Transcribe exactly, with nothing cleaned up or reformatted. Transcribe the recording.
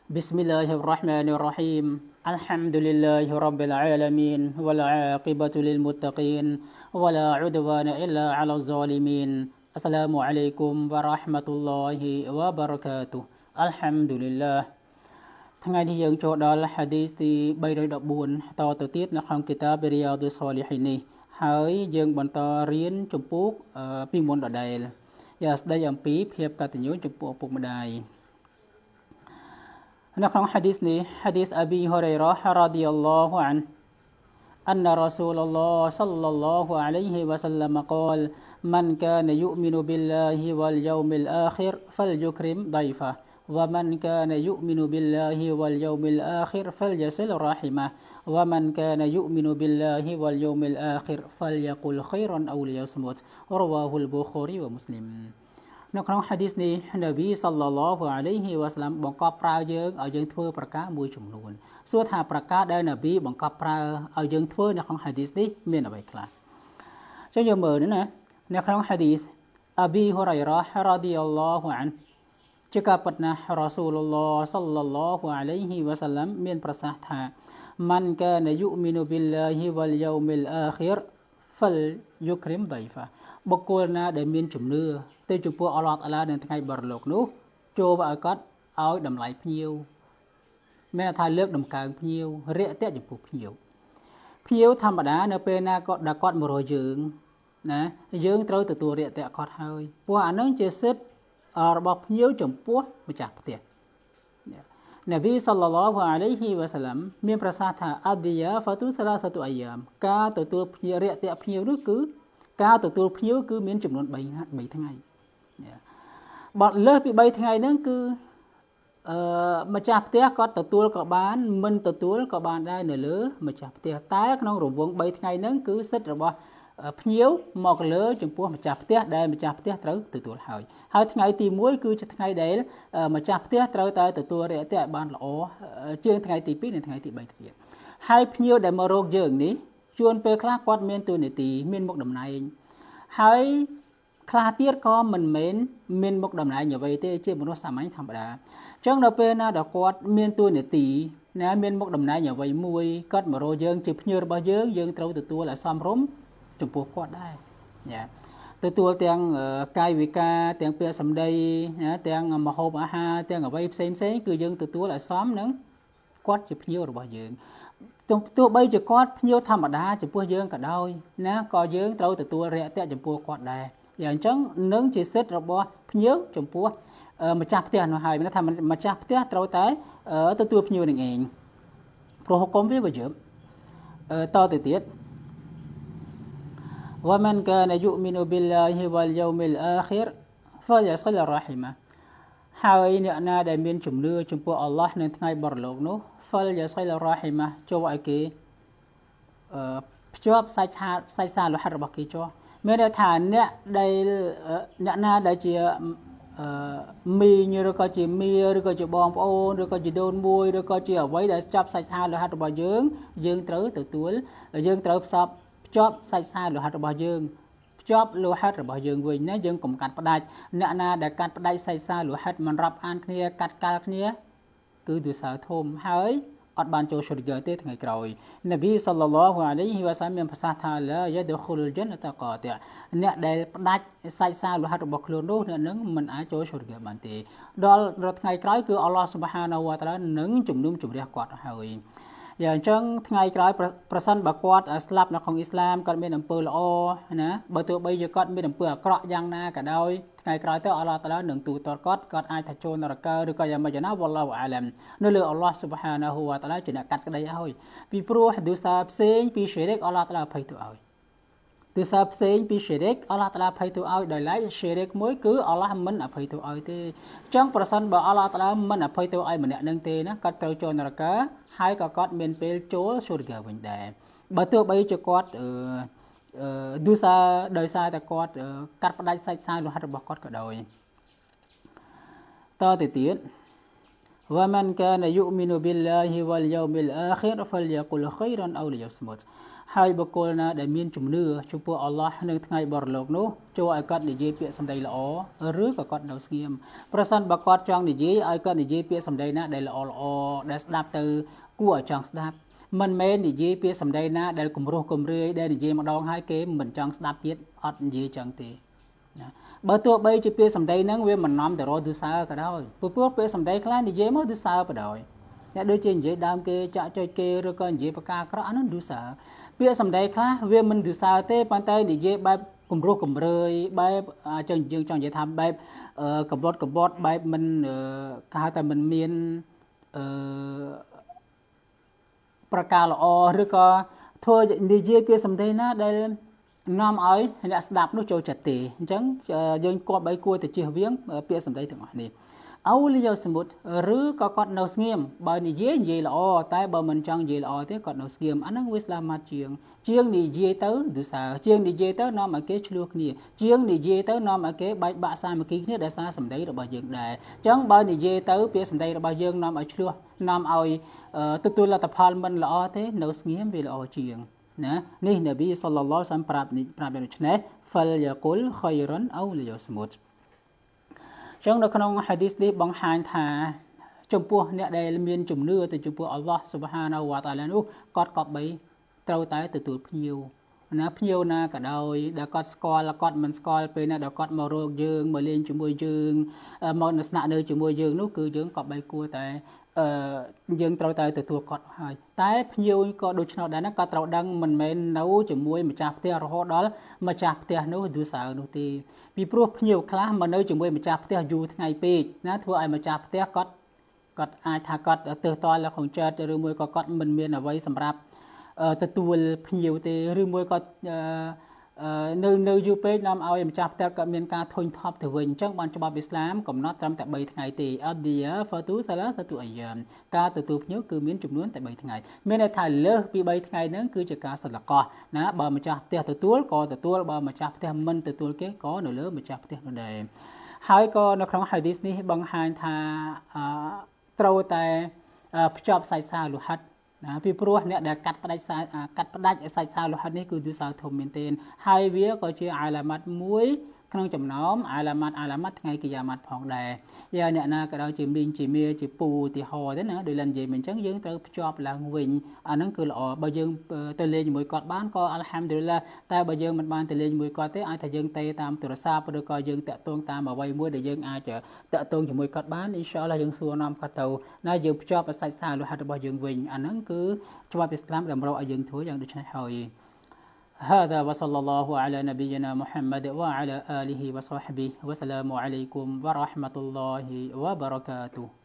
بسم الله الرحمن الرحيم الحمد لله رب العالمين والعاقبة للمتقين ولا عدوان إلا على الظالمين السلام عليكم ورحمة الله وبركاته الحمد لله ថ្ងៃនេះយើងចូលដល់ hadith ទី 314 តទៅទៀតនៅក្នុងគីតាប Riyadus Salihin នេះហើយយើងបន្តរៀនចំពោះពីមុនដដែលយ៉ាស្ដីអំពីភាពកតញ្ញូចំពោះឪពុកម្ដាយ نحن حديثني حديث أبي هريرة رضي الله عنه أن رسول الله صلى الله عليه وسلم قال من كان يؤمن بالله واليوم الآخر فليكرم ضيفه ومن كان يؤمن بالله واليوم الآخر فليصل رحمه ومن كان يؤمن بالله واليوم الآخر فليقل خيرا أو ليصمت رواه البخاري ومسلم នៅក្នុង hadith នេះ Nabi sallallahu alaihi wasallam បង្កប់ប្រើយើងឲ្យយើងធ្វើប្រការមួយចំនួនសួរថាប្រការដែល Nabi បង្កប់ប្រើឲ្យយើងធ្វើនៅក្នុង hadith នេះមានអ្វីខ្លះចុះយើងមើលណានៅក្នុង hadith Abi Hurairah radhiyallahu anhu ជាការពិតណាស់ Rasulullah sallallahu alaihi wasallam មានប្រសាសន៍ថា Man kana yu'minu billahi wal yawmil akhir fal yukrim dayfa បុគ្គលណាដែលមានជំនឿទៅចំពោះអល់ឡោះតាឡានៅថ្ងៃបរលោកនោះចូលឲ្យគាត់ឲ្យតម្លៃភ្ញៀវមានថាលើកដំកើងភ្ញៀវរាក់ទាក់ចំពោះភ្ញៀវភ្ញៀវធម្មតានៅពេលណាគាត់ដល់គាត់មករកយើងណាយើងត្រូវទទួលរាក់ទាក់គាត់ហើយព្រោះអានឹងជាសិទ្ធិរបស់ភ្ញៀវចំពោះម្ចាស់ផ្ទះ Nabi sallallahu alaihi wasallam មានប្រសាសន៍ថា Adiya fatu thalathatu ayyam ការទទួលភ្ញៀវរាក់ទាក់ភ្ញៀវនោះគឺការទទួលភ្ញៀវគឺមានចំនួន 3 ថ្ងៃបើលើសពី 3 ថ្ងៃហ្នឹងគឺអឺម្ចាស់ផ្ទះគាត់ទទួលក៏បានមិនទទួលក៏បានដែរនៅលើម្ចាស់ផ្ទះតែក្នុងរង្វង់ 3 ថ្ងៃហ្នឹងគឺសិទ្ធិរបស់ភ្ញៀវមកលើចំពោះម្ចាស់ផ្ទះដែលម្ចាស់ផ្ទះត្រូវទទួលហើយហើយថ្ងៃទី 1 គឺជាថ្ងៃដែលម្ចាស់ផ្ទះត្រូវតែទទួលរាក់ទាក់បានល្អជាងថ្ងៃទី 2 និងថ្ងៃទី 3 ទៀតហើយភ្ញៀវដែលមករកយើងនេះជួនពេលខ្លះគាត់មានតួនាទីមានមុខតំណែងហើយខ្លះទៀតក៏មិនមែនមានមុខតំណែងអ្វីទេជាមនុស្សសាមញ្ញធម្មតាអញ្ចឹងដល់ពេលណាដល់គាត់មានតួនាទីណាមានមុខតំណែងអ្វីមួយគាត់មករកយើងជាភ្ញៀវរបស់យើងយើងត្រូវទទួលឲ្យសមរម្យចំពោះគាត់ដែរណាទទួលទាំងកាយវិការទាំងពាក្យសម្ដីណាទាំងម្ហូបអាហារទាំងអ្វីផ្សេងផ្សេងគឺយើងទទួលឲ្យសមនឹងគាត់ជាភ្ញៀវរបស់យើងទោះបីជាគាត់ភ្ញៀវធម្មតាចំពោះយើងក៏ដោយណាក៏យើងត្រូវទទួលរាក់ទាក់ចំពោះគាត់ដែរយ៉ាងអញ្ចឹងនឹងជាសិទ្ធិរបស់ភ្ញៀវចំពោះម្ចាស់ផ្ទះនោះហើយមានថាម្ចាស់ផ្ទះត្រូវតែទទួលភ្ញៀវនឹងឯងព្រោះហុកុំវាវយបតទៅទៀត ومن كان يؤمن بالله واليوم الآخر فليصل رحمه ហើយអ្នកណាដែលមានជំនឿចំពោះអល់ឡោះនៅថ្ងៃបរលោកនោះ فليصل رحمه ចូលឲ្យគេអឺភ្ជាប់សាច់សាសាច់សាលោហិតរបស់គេចុះមានន័យថាអ្នកដែលអ្នកណាដែលជាអឺមីងឬក៏ជាមីឬក៏ជាបងប្អូនឬក៏ជាដូនមួយឬក៏ជាអ្វីដែលចាប់សាច់សាលោហិតរបស់យើងយើងត្រូវទទួលយើងត្រូវផ្សព្វភ្ជាប់សាច់សាលោហិតរបស់យើងភ្ជាប់លោហិតរបស់យើងវិញណាយើងកុំកាត់ផ្ដាច់អ្នកណាដែលកាត់ផ្ដាច់សាច់សាលោហិតមិនរាប់អានគ្នាកាត់កាល់គ្នាគឺទោសធំហើយអត់បានចូលជរទេថ្ងៃក្រោយ Nabi sallallahu alaihi wasallam មានប្រសាសន៍ថា La yadkhulul jannata qati' អ្នកដែលផ្ដាច់សាច់សាលោហិតរបស់ខ្លួននោះអ្នកនឹងមិនអាចចូលជរបានទេដល់ដល់ថ្ងៃក្រោយគឺអល់ឡោះ Subhanahu wa ta'ala នឹងជំនុំជម្រះគាត់ហើយយ៉ាងអញ្ចឹងថ្ងៃក្រោយប្រសិនបើគាត់ស្លាប់នៅក្នុងអ៊ីស្លាមគាត់មានអំពើល្អណាបើទោះបីជាគាត់មានអំពើអាក្រក់យ៉ាងណាក៏ដោយថ្ងៃក្រោយទៅអល់ឡោះតាឡានឹងទូតគាត់គាត់អាចថាចូលនរកឬក៏យ៉ាងម៉េចណាវ៉ាឡោះអាឡាមនៅលើអល់ឡោះ Subhanahu wa ta'ala ជាអ្នកកាត់ក្តីឲ្យពីព្រោះទោសាផ្សេងពីឈិរិកអល់ឡោះតាឡាភ័យទៅឲ្យទោសាផ្សេងពីឈិរិកអល់ឡោះតាឡាភ័យទៅឲ្យដោយឡែកឈិរិកមួយគឺអល់ឡោះមិនអភ័យទៅឲ្យទេអញ្ចឹងប្រសិនបើអល់ឡោះតាឡាមិនអភ័យទៅឲ្យម្នាក់នឹងទេណាគាត់ត្រូវចូលនរកហើយក៏គាត់មានពេលចូលជរវិញដែរបើទោះបីជាគាត់អឺទោសាដោយសារតែគាត់កាត់ផ្ដាច់សាច់សាលោហិតរបស់គាត់ក៏ដោយតទៅទៀត ومن كان يؤمن بالله واليوم الآخر فليقل خيرا أو ليصمت ហើយបុគ្គលណាដែលមានជំនឿចំពោះអល់ឡោះនៅថ្ងៃបរលោកនោះចូលឲ្យគាត់និយាយពាក្យសម្ដីល្អឬក៏គាត់នៅស្ងៀមប្រសិនបើគាត់ចង់និយាយឲ្យគាត់និយាយពាក្យសម្ដីណាដែលល្អល្អដែលស្ដាប់ទៅគួរឲ្យចង់ស្ដាប់មិនមែននិយាយពាក្យសម្ដីណាដែលគំរោះគំរាយដែលនិយាយម្ដងហើយគេមិនចង់ស្ដាប់ទៀតអត់និយាយចឹងទេណាបើទោះបីជាពាក្យសម្ដីហ្នឹងវាមិននាំទៅរកទិសើក៏ដោយព្រោះពាក្យសម្ដីខ្លះនិយាយមកទិសើក៏ដោយតែដូចជានិយាយដើមគេចាក់ចុចគេឬក៏និយាយប្រការអាក្រក់អានោះទិសើពាក្យសម្ដីខ្លះវាមិនទិសើទេប៉ុន្តែនិយាយបែបគំរោះគំរើយបែបចង់យើងចង់និយាយថាបែបកបត់កបត់បែបមិនគេហៅថាមិនមានអឺប្រការល្អឬក៏ធ្វើនិយាយពាក្យសម្ដីណាដែលនាំឲ្យអ្នកស្ដាប់នោះចូលចិត្តទេអញ្ចឹងយើងគប្បីគួរតែជៀសវាងពាក្យសម្ដីទាំងអស់នេះអោលីយោសមុតឬក៏គាត់នៅស្ងៀមបើនិយាយនិយាយល្អតែបើមិនចង់និយាយល្អទេគាត់នៅស្ងៀមអាហ្នឹងវាស្លាមាត់ជាងជាងនិយាយទៅទិសាជាងនិយាយទៅនាំឲ្យគេឆ្លោះគ្នាជាងនិយាយទៅនាំឲ្យគេបែកបាក់សាមគ្គីគ្នាដោយសារសម្ដីរបស់យើងដែរអញ្ចឹងបើនិយាយទៅពាក្យសម្ដីរបស់យើងនាំឲ្យឆ្លោះនាំឲ្យទទួលលទ្ធផលមិនល្អទេនៅស្ងៀមវាល្អជាងណានេះនប៊ីសល្លឡោះសាមប្រាប់ប្រាប់ដូច្នេះ fal yaqul khairan aw liyasmut ចឹងនៅក្នុងហាឌីសនេះបង្ហាញថាចំពោះអ្នកដែលមានជំនឿទៅចំពោះអល់ឡោះស៊ុបហានាវ៉ាតាឡានោះគាត់ក៏បីត្រូវតែទទួលភ្ញៀវណាភ្ញៀវណាក៏ដោយដែលគាត់ស្គាល់គាត់មិនស្គាល់ពេលណាដែលគាត់មករកយើងមកលេងជាមួយយើងមកស្នាក់នៅជាមួយយើងនោះគឺយើងក៏បីគួរតែអឺយើងត្រូវតែទទួលគាត់ហើយតែភ្ញៀវក៏ដូច្នោះដែរណាក៏ត្រូវដឹងមិនមែននៅជាមួយម្ចាស់ផ្ទះរហូតដល់ម្ចាស់ផ្ទះនោះយូរសៅនោះទេពីព្រោះភ្ញៀវខ្លះមកនៅជាមួយម្ចាស់ផ្ទះយូរថ្ងៃពេកណាធ្វើឲ្យម្ចាស់ផ្ទះគាត់គាត់អាចថាគាត់ទើសតល់ក្នុងចិត្តឬមួយក៏គាត់មិនមានអ្វីសម្រាប់ទទួលភ្ញៀវទេឬមួយក៏នៅនៅយូរពេកនាំឲ្យម្ចាស់ផ្ទះគាត់មានការធុញថប់ទៅវិញអញ្ចឹងបានច្បាប់អ៊ីស្លាមកំណត់ត្រឹមតែបីថ្ងៃទេអឌីយ៉ាហ្វាទូសាឡាសាទូអាយ៉ាមការទទួលភ្ញៀវគឺមានចំនួនតែបីថ្ងៃមានន័យថាលើសពីបីថ្ងៃហ្នឹងគឺជាការសល្កោះណាបើម្ចាស់ផ្ទះទទួលក៏ទទួលបើម្ចាស់ផ្ទះមិនទទួលគេក៏នៅលើម្ចាស់ផ្ទះនោះដែរហើយក៏នៅក្នុងហាឌីសនេះបង្ហាញថាត្រូវតែភ្ជាប់សាច់សាលូហាត់ណាពីព្រោះអ្នកដែលកាត់ផ្ដាច់កាត់ផ្ដាច់សាច់សាលូហាត់នេះគឺទិសៅធំមែនទែនហើយវាក៏ជាអាឡាម៉ាត់មួយក្នុងចំណោមអាឡាម៉ាត់អាឡាម៉ាត់ថ្ងៃគីយ៉ាម៉ាត់ផងដែរយ៉ាងអ្នកណាក៏ដោយជាមីងជាមាជាពូទីហោទេណាដោយលនិយាយមិនអញ្ចឹងយើងត្រូវភ្ជាប់ឡើងវិញអាហ្នឹងគឺល្អបើយើងទៅលេងជាមួយគាត់បានក៏អល់ហាំឌុលឡាតែបើយើងមិនបានទៅលេងជាមួយគាត់ទេអាចថាយើងទេតាមទូរស័ព្ទឬក៏យើងតាក់ទងតាមអ្វីមួយដែលយើងអាចតាក់ទងជាមួយគាត់បានអ៊ីនសាអល់ឡាយើងសួរនាំគាត់ទៅណាយើងភ្ជាប់សាច់សាលូហាត់របស់យើងវិញអាហ្នឹងគឺច្បាប់អ៊ីស្លាមតម្រូវឲ្យយើងធ្វើយ៉ាងដូចនេះហើយ هذا وصلى الله على نبينا محمد وعلى آله وصحبه وسلام عليكم ورحمة الله وبركاته